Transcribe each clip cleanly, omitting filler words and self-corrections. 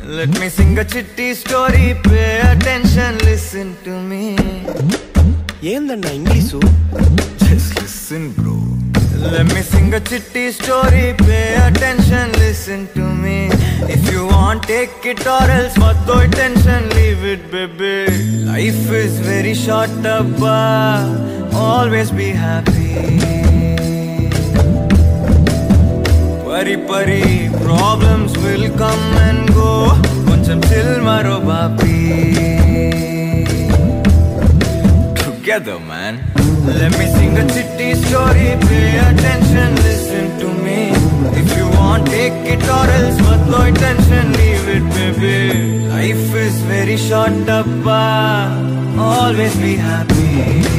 Let me sing a chitti story, pay attention, listen to me. ఏందన్నా English? Just listen bro. Let me sing a chitti story, pay attention, listen to me. If you want, take it or else what do attention, leave it baby. Life is very short abba, always be happy. Pari pari problems will come and go, koncham chill maro bapi. Together man. Let me sing a chitti story, pay attention, listen to me. If you want, take it or else what no attention, leave it baby. Life is very short abba, always be happy.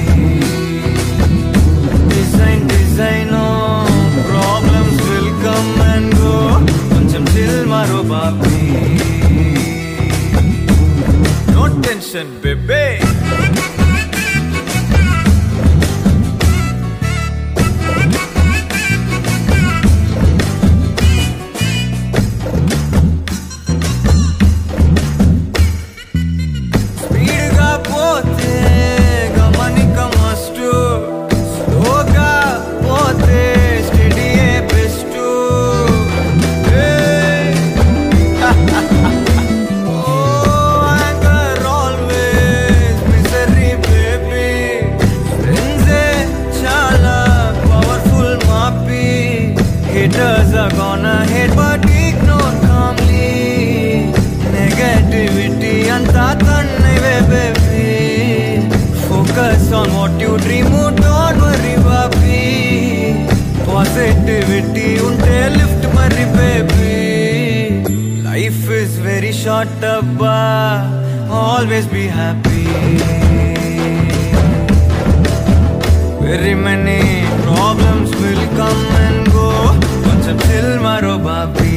Design, design, oh, problems will come and go, koncham chill maro bapi. No tension baby. Haters are gonna hate but ignore calmly. Negativity anta tannaive baby. Focus on what you dream, don't worry baby. Positivity unte lift marry baby. Life is very short abba, always be happy. Very many problems will come and go, koncham chill maro bapi.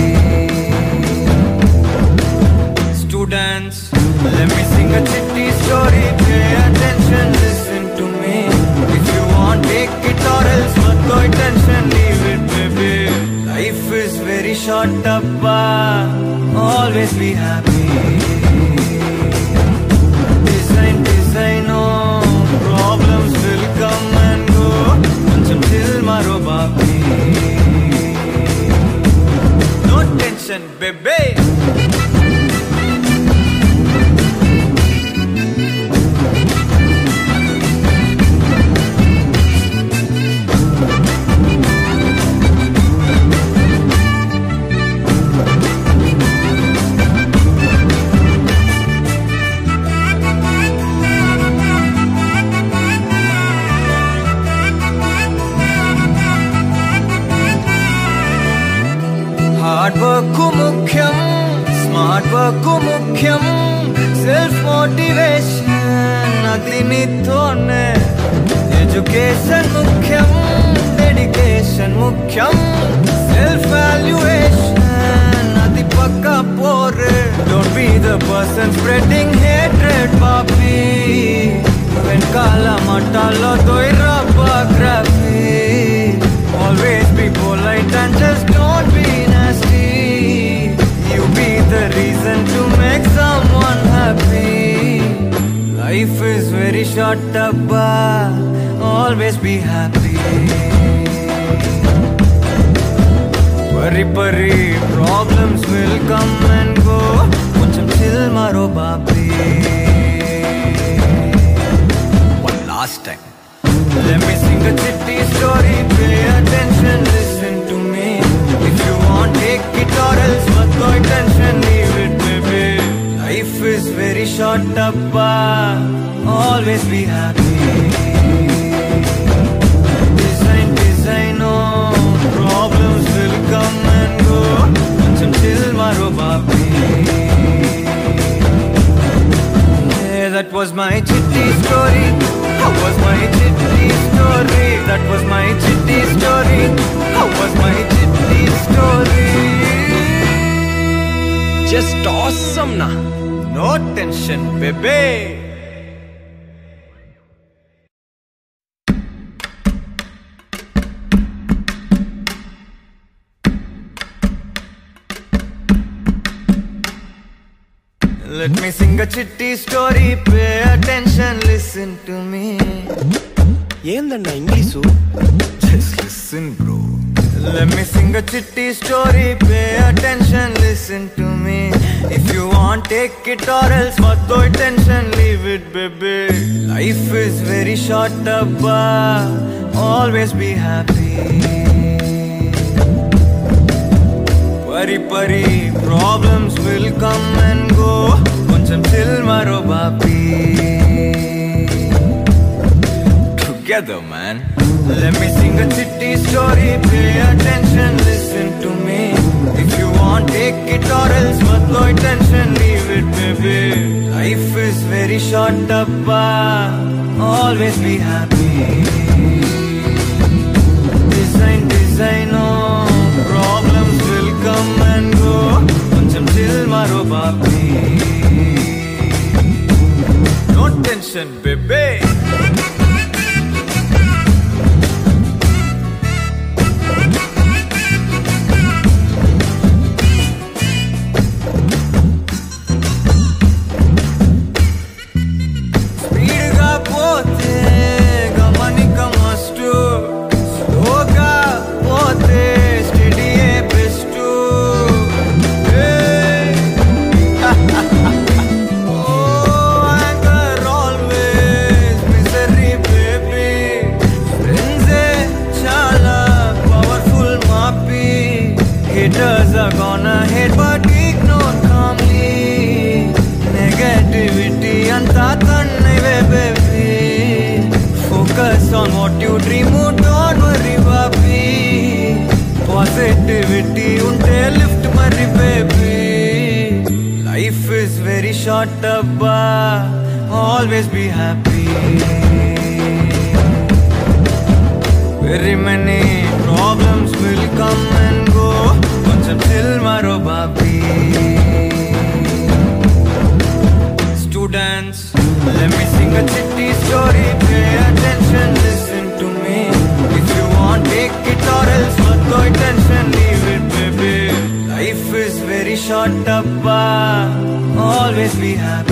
Students, let me sing a chitti story, pay attention, listen to me. If you want, take it or else not go attention, leave it baby. Life is very short abba, always be happy. Design, design, oh, problems will come and go, koncham chill maro bapi. No tension baby. Hard work mukhyam, smart work mukhyam, self motivation adi nithone. Education mukhyam, dedication mukhyam, self valuation adi pakka pore. Don't be the person spreading hatred papi. When kala matalo doira bagrafi. Always be polite and just don't be nasty. You be the reason to make someone happy. Life is very short abba, always be happy. Pari pari problems will come and go, koncham chill maro bapi. One last time. Let me sing a chitti story, pay attention, listen to me. If you want, take it or else not go attention, leave it baby. Life is very short abba, always be happy. Design, design, oh, problems will come and go, koncham chill maro bapi. Yeah, that was my chitti story. How was my chitti story? That was my chitti story. How was my chitti story? Just awesome na. No tension baby. Let me sing a chitti story. Pay attention, listen to me. ఏందన్నా English? Just listen, bro. Let me sing a chitti story. Pay attention, listen to me. If you want, take it or else what do attention, leave it, baby. Life is very short, abba. Always be happy. Pari problems will come and go. Koncham chill maro bapi. Together, man. Let me sing a chitti story. Pay attention, listen to me. If you want, take it or else what no attention, leave it, baby. Life is very short, abba. Always be happy. Design, oh. Problems will come and go. Koncham chill maro bapi. No tension, baby. Haters are gonna hate but ignore calmly. Negativity anta tannaive, baby. Focus on what you dream, don't worry, baby. Positivity unte lift marry, baby. Life is very short, abba. Always be happy. Very many problems will come and go. Koncham chill maro bapi. Students, let me sing a chitti story. Pay attention, listen to me. If you want, take it or else what no attention, leave it, baby. Life is very short, abba. Always be happy.